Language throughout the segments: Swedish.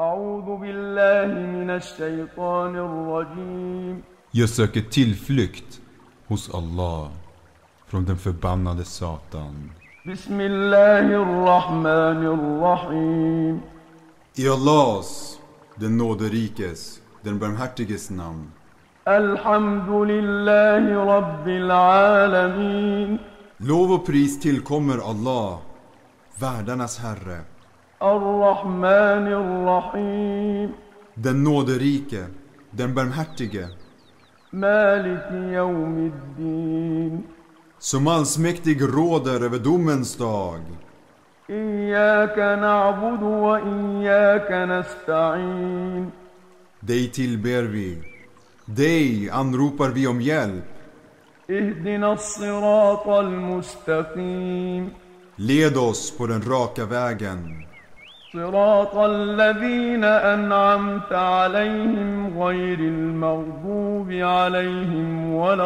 أعوذ بالله من الشيطان الرجيم. Jag söker tillflykt hos Allah från den förbannade Satan. بسم الله الرحمن الرحيم. I Allahs, den nåderikes, den barmhärtiges namn. الحمد لله رب العالمين. Lov och pris tillkommer Allah, världarnas Herre. الرحمن الرحيم. Den nåderike, den barmhärtige. مالك يوم الدين. Som allsmäktig råder över domens dag. إياك نعبد وإياك نستعين. Dig tillber vi, dig anropar vi om hjälp. اهدنا الصراط المستقيم. Led oss på den raka vägen. صراط الذين أنعمت عليهم غير المغضوب عليهم ولا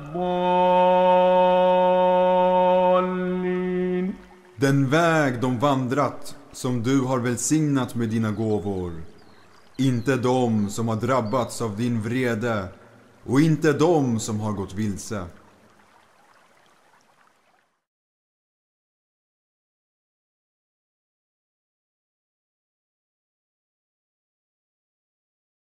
الضالين. Den väg de vandrat som du har välsignat med dina gåvor. Inte de som har drabbats av din vrede och inte de som har gått vilse.